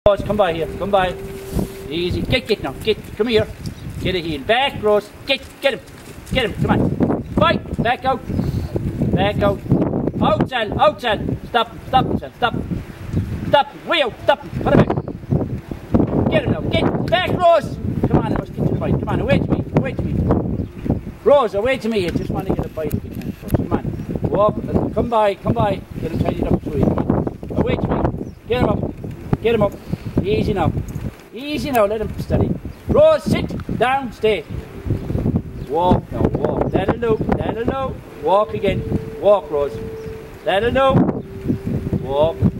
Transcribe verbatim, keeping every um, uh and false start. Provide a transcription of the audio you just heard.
Rose, come by here, come by. Easy, get, get now, get, come here. Get a heel, back, Rose, get, get him, get him, come on. Fight, back out, back out. Out, Sal, out, Sal. Stop, stop, Sal, stop. Stop, way out, stop, put him back. Get him now, get back, Rose. Come on, I must get to the bite, come on, away to me, away to me. Rose, away to me, I just want to get a bite if you can first, come on. Walk, come by, come by, get him tidied up to you, come on. Away to me, get him up, get him up. Easy now, easy now, let him steady. Rose, sit down, stay. Walk now, walk, that'll do, that'll do. Walk again, walk, Rose. That'll do. Walk.